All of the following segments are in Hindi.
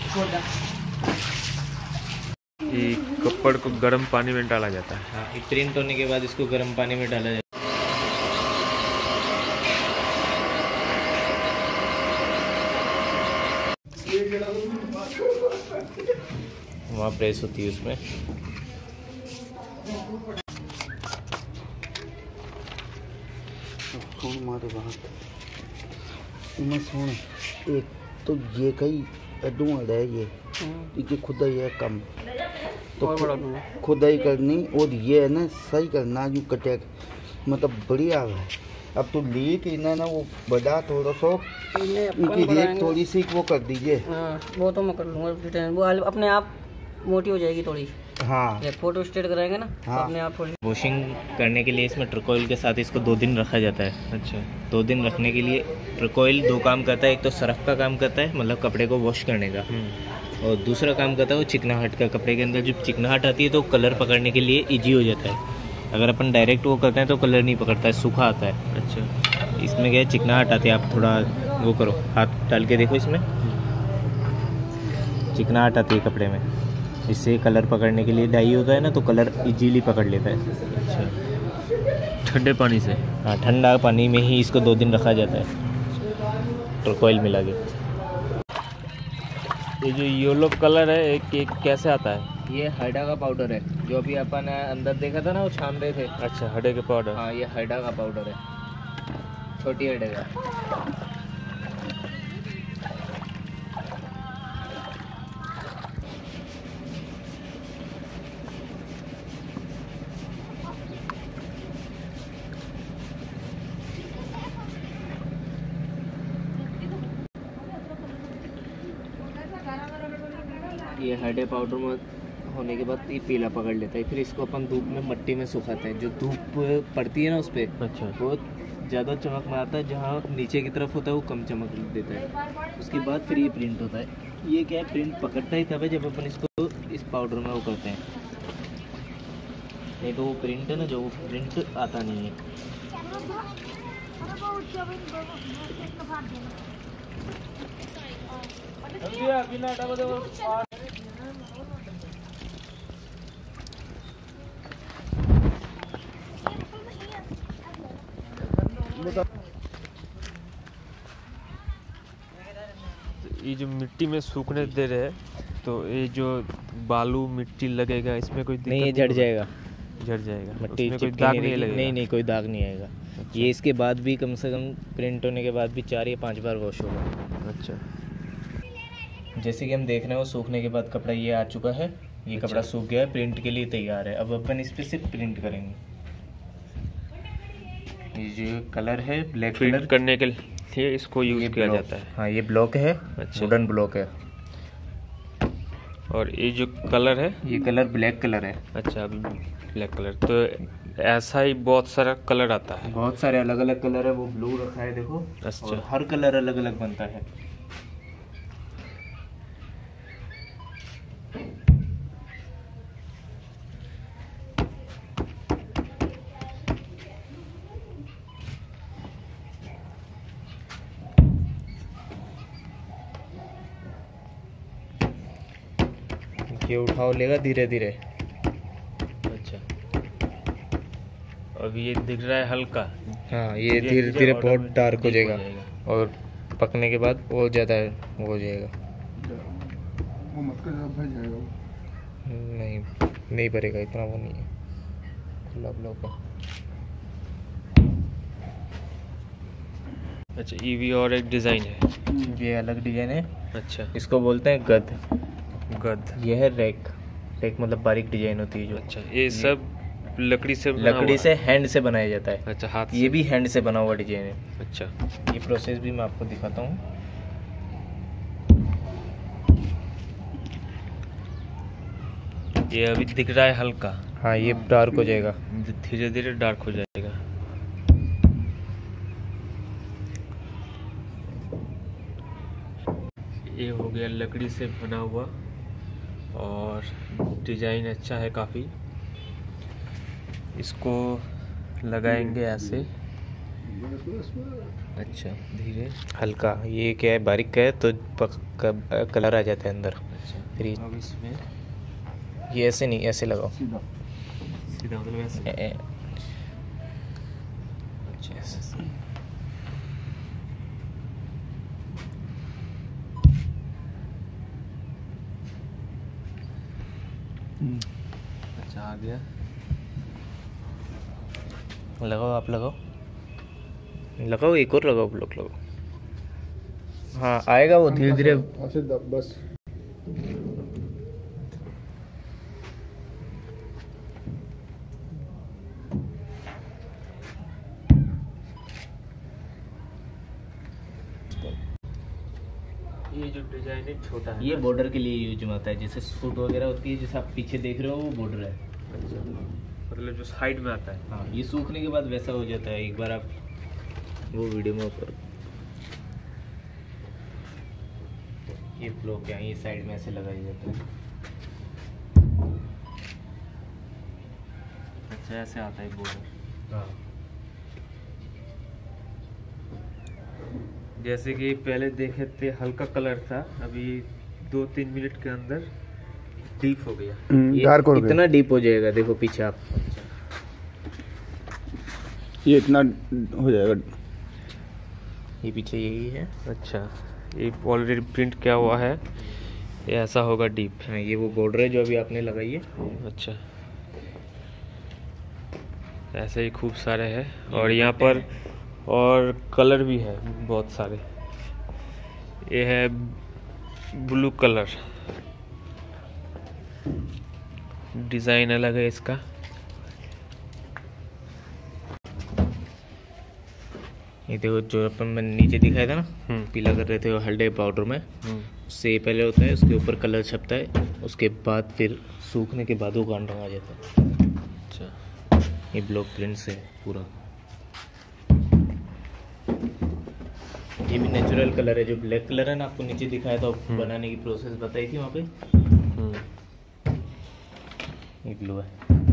ये कपड़ को गर्म पानी में डाला जाता है। हाँ, ये प्रिंट होने के बाद इसको गर्म पानी में डाला जाता है। वहाँ प्रेस होती है उसमें। सुन एक तो ये कई ढूंढ है ये खुदा ये कम तो खुदाई करनी और ये है ना सही करना यूँ कटे मतलब बढ़िया है। अब तो लीक इन्हें ना वो बड़ा थोड़ा सा इनकी रेट थोड़ी सी वो कर दीजिए। हाँ वो तो मैं कर लूँगा, वो अपने आप मोटी हो जाएगी थोड़ी। हाँ ये फोटो स्टेट कराएंगे ना हाँ। अपने आप थोड़ी। वॉशिंग करने के लिए इसमें ट्रकोइल के साथ इसको 2 दिन रखा जाता है। अच्छा, 2 दिन रखने के लिए ट्रकोइल 2 काम करता है। एक तो सरफ का काम करता है, मतलब कपड़े को वॉश करने का, और दूसरा काम करता है वो चिकनाहट का। कपड़े के अंदर जब चिकनाहट आती है तो कलर पकड़ने के लिए इजी हो जाता है। अगर अपन डायरेक्ट वो करते हैं तो कलर नहीं पकड़ता है, सूखा आता है। अच्छा, इसमें क्या है, चिकनाहट आती है। आप थोड़ा वो करो, हाथ डाल के देखो, इसमें चिकनाहट आती है कपड़े में। इससे कलर पकड़ने के लिए डाई होता है ना, तो कलर इजीली पकड़ लेता है। अच्छा, ठंडे पानी से? हाँ, ठंडा पानी में ही इसको 2 दिन रखा जाता है ट्रकोइल मिला के। ये जो येलो कलर है एक कैसे आता है? ये हडा का पाउडर है, जो अभी अपन अंदर देखा था ना, वो छान रहे थे। अच्छा, हडे के पाउडर। हाँ, ये हडा का पाउडर है, छोटी हडे का। ये हडे पाउडर में होने के बाद ये पीला पकड़ लेता है। फिर इसको अपन धूप में मट्टी में सुखाते हैं। जो धूप पड़ती है ना उस पर, अच्छा, वो ज़्यादा चमक में आता है। जहाँ नीचे की तरफ होता है वो कम चमक देता है। उसके बाद फिर ये प्रिंट होता है। ये क्या है, प्रिंट पकड़ता ही तब है जब अपन इसको इस पाउडर में वो करते हैं, नहीं तो वो प्रिंट है ना, जो वो प्रिंट आता नहीं है। ये जो मिट्टी में सूखने दे रहे हैं, तो ये जो बालू मिट्टी लगेगा इसमें कोई दिक्कत नहीं, ये झड़ जाएगा। झड़ जाएगा, मिट्टी उसमें कोई चिपकी दाग नहीं नहीं लगेगी। लगेगा? नहीं नहीं, कोई दाग नहीं आएगा। अच्छा। ये इसके बाद भी कम से कम प्रिंट होने के बाद भी 4 या 5 बार वॉश होगा। अच्छा, जैसे कि हम देख रहे हैं, वो सूखने के बाद कपड़ा ये आ चुका है। ये अच्छा। कपड़ा सूख गया है, प्रिंट के लिए तैयार है। अब अपन इस पे सिर्फ प्रिंट करेंगे। ये जो कलर है ब्लैक कलर, प्रिंट करने के लिए इसको यूज किया जाता है। हाँ, ये ब्लॉक है, अच्छा। वुडन ब्लॉक है। और ये जो कलर है, ये कलर ब्लैक कलर है। अच्छा, अभी ब्लैक कलर। तो ऐसा ही बहुत सारा कलर आता है? बहुत सारे अलग अलग कलर है। वो ब्लू रखा है देखो। अच्छा। और हर कलर अलग अलग बनता है। ये उठाव लेगा धीरे धीरे। अच्छा, अभी ये दिख रहा है हल्का। हाँ, ये धीरे धीरे बहुत डार्क हो जाएगा, जाएगा। और पकने के बाद और ज़्यादा वो हो जाएगा। वो मत कर भर जाएगा। नहीं, नहीं भरेगा, इतना वो नहीं है, खुला ब्लॉक है। अच्छा, ये भी और एक डिज़ाइन है? ये अलग डिजाइन है। अच्छा, इसको बोलते हैं गद। गद। ये है रैक। रैक मतलब बारीक डिजाइन होती है जो। अच्छा, ये सब लकड़ी से बना लकड़ी हुआ से हैंड से बनाया जाता है। अच्छा, हाथ ये भी हैंड से बना हुआ डिजाइन है। अच्छा, ये प्रोसेस भी मैं आपको दिखाता हूँ। ये अभी दिख रहा है हल्का। हाँ, ये डार्क हो जाएगा। धीरे धीरे डार्क हो जाएगा। ये हो गया लकड़ी से बना हुआ, और डिजाइन अच्छा है काफ़ी। इसको लगाएंगे ऐसे, अच्छा धीरे हल्का, ये क्या है बारीक का है तो कलर आ जाता है अंदर। अच्छा फिर अब इसमें ये ऐसे नहीं, ऐसे लगाओ सीधा मतलब ऐसे। अच्छा ऐसे। अच्छा आ गया। लगाओ, आप लगाओ, लगाओ, एक और लगाओ, ब्लॉक लगाओ। हाँ आएगा वो धीरे धीरे। बस ये जो डिजाइन है छोटा है ये ना? बॉर्डर के लिए यूज में आता है, जैसे सूट वगैरह होती है, जैसे आप पीछे देख रहे हो वो बॉर्डर है। अच्छा मतलब जो साइड में आता है। हाँ ये सूखने के बाद वैसा हो जाता है, एक बार आप वो वीडियो में ऊपर ये फ्लो क्या है, ये साइड में ऐसे लगाया जाता है। अच्छा ऐसे आता है बॉर्डर। हाँ जैसे कि पहले देखे थे हल्का कलर था, अभी 2-3 मिनट के अंदर डीप हो गया। ये डार्क हो इतना डीप हो जाएगा, देखो पीछे आप, ये इतना हो जाएगा। ये पीछे यही है। अच्छा ये ऑलरेडी प्रिंट किया हुआ है, ये ऐसा होगा डीप। हाँ ये वो बॉर्डर है जो अभी आपने लगाई है। अच्छा ऐसे ही खूब सारे हैं और यहाँ पर और कलर भी है बहुत सारे। ये है ब्लू कलर, डिजाइन अलग है इसका। ये देखो जो अपन मैंने नीचे दिखाया था ना, पीला कर रहे थे वो हल्दी पाउडर में, उससे ये पहले होता है, उसके ऊपर कलर छपता है, उसके बाद फिर सूखने के बाद वो गांठ आ जाता है। अच्छा ये ब्लॉक प्रिंट से पूरा, ये भी नेचुरल कलर है। जो ब्लैक कलर है ना, आपको नीचे दिखाया था, बनाने की प्रोसेस बताई थी वहाँ पे। ये ब्लू है।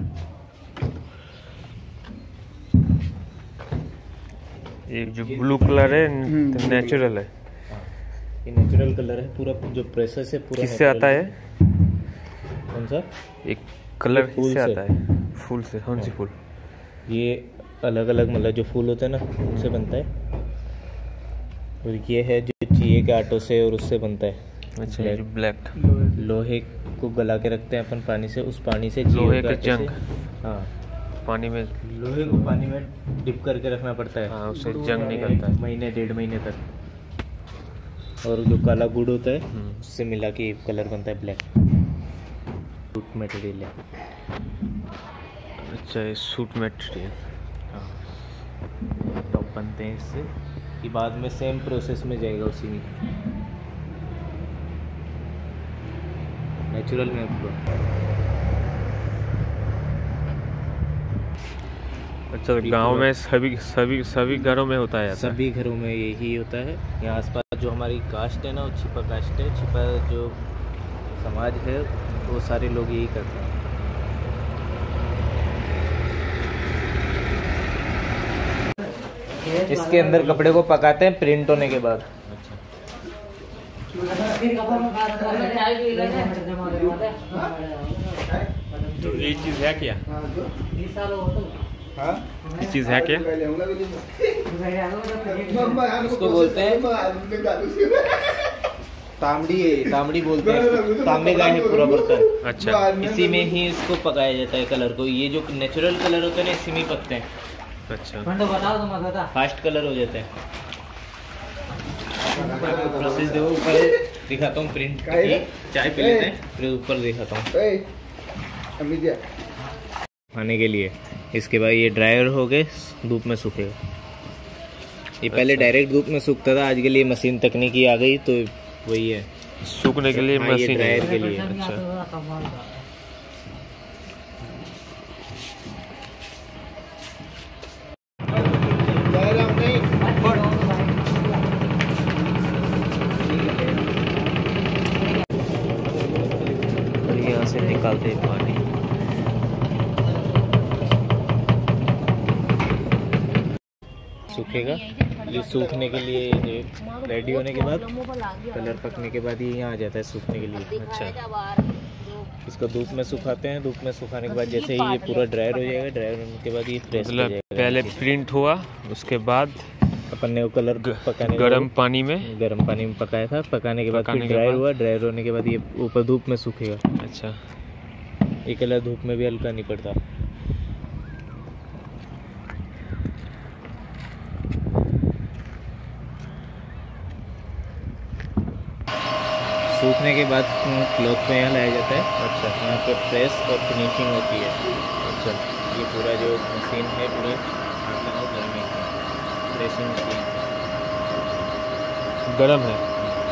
ये जो ब्लू कलर है नेचुरल है। ये नेचुरल कलर है पूरा, जो प्रोसेस है पूरा। किससे आता है? कौन सा? एक कलर ये फूल किससे से। आता है? फूल से। कौन सी फूल? ये अलग अलग मतलब जो फूल होते हैं ना, उनसे बनता है। और ये है जो चीए के आटों से और उससे बनता है। अच्छा ये जो ब्लैक लोहे को गला के रखते हैं अपन पानी से, उस पानी से लोहे के का आटे जंग से, हाँ पानी में, लोहे को पानी में डिप करके रखना पड़ता है। हाँ उससे जंग निकलता है। महीने 1.5 महीने तक। और जो काला गुड़ होता है उससे मिला के कलर बनता है ब्लैक। सूट मटेरियल है। अच्छा ये सूट मटेरियल। हाँ टॉप बनते हैं इससे, कि बाद में सेम प्रोसेस में जाएगा उसी में, नेचुरल में पूरा। अच्छा तो गांव में सभी सभी सभी घरों में होता है ऐसा? सभी घरों में यही होता है। यहाँ आसपास जो हमारी कास्ट है ना, वो छिपा कास्ट है। छिपा जो समाज है वो सारे लोग यही करते हैं। इसके अंदर कपड़े को पकाते हैं प्रिंट होने के बाद। तो ये चीज़ है क्या? ये चीज़ है क्या? इसको बोलते हैं तांबड़ी, तांबड़ी बोलते हैं इसको। तांबे का है पूरा बर्तन। अच्छा इसी में ही इसको पकाया जाता है कलर को। ये जो नेचुरल कलर होते हैं ना, इसी में ही पकते हैं। अच्छा फास्ट कलर हो जाता है। प्रोसेस देखो, ऊपर दिखाता हूँ प्रिंट की। चाय पी लेते हैं फिर ऊपर दिखाता हूँ खाने के लिए। इसके बाद ये ड्रायर हो गए, धूप में सूखेगा। ये पहले डायरेक्ट धूप में सूखता था, आज के लिए मशीन तकनीकी आ गई तो वही है, सूखने के लिए हाँ, ये मशीन है। ड्रायर के लिए। अच्छा यहाँ से निकालते हैं पानी। सूखेगा। ये सूखने के लिए ये रेडी होने के बाद, कलर पकने के बाद ये यहाँ आ जाता है सूखने के लिए। अच्छा, इसको धूप में सुखाते हैं। धूप में सुखाने के बाद जैसे ही ये पूरा ड्रायर हो जाएगा, ड्रायर होने के बाद ये फ्रेश हो मतलब जाएगा। पहले प्रिंट हुआ, उसके बाद अपन ने वो कलर पकाने गर्म पानी में पकाया था। पकाने के बाद पकाने फिर के ड्रायर बाद? हुआ। ड्रायर होने के बाद ये ऊपर धूप में सूखेगा। अच्छा, ये कलर धूप में भी हल्का नहीं पड़ता। सूखने के बाद क्लॉथ को यहाँ लाया जाता है। अच्छा, यहाँ पे प्रेस और फिनिशिंग होती है। अच्छा, ये पूरा जो मशीन है पूरे आता है घर में, प्रेसिंग मशीन। गरम है।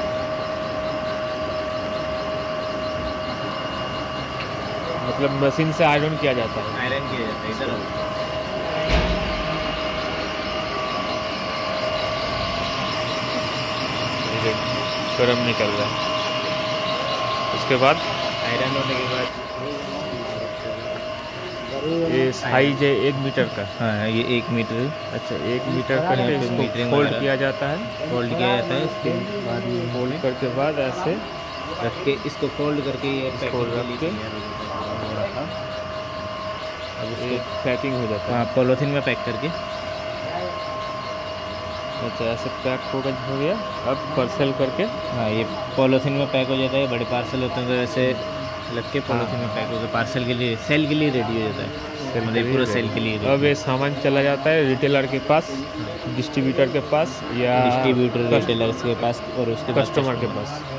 मतलब मशीन से आयरन किया जाता है। आयरन किया जाता है। इधर आओ। ये गरम निकल रहा है। उसके बाद आयरन होने के बाद ये साइज है 1 मीटर का। हाँ, ये 1 मीटर अच्छा, 1 मीटर करके यहाँ पे इसको मीटरिंग फोल्ड वगैरह किया जाता है। फोल्ड किया जाता है। उसके बाद ये फोल्ड करके बाद ऐसे रख के इसको फोल्ड करके ये इसको पैकिंग के रख लिए के तैयार हो जाता है। अब ये इसको पैकिंग हो जाता है। हाँ पॉलीथीन में पैक करके अच्छा, ऐसे पैक हो गया। अब पार्सल करके हाँ ये पॉलीथीन में पैक हो जाता है। बड़े पार्सल होते हैं तो ऐसे लग के पॉलीथीन में पैक होकर पार्सल के लिए, सेल के लिए रेडी हो जाता है। मतलब पूरा सेल के लिए। अब ये सामान चला जाता है रिटेलर के पास, डिस्ट्रीब्यूटर के पास, या डिस्ट्रीब्यूटर रिटेलर्स के पास और उसके बाद कस्टमर के पास।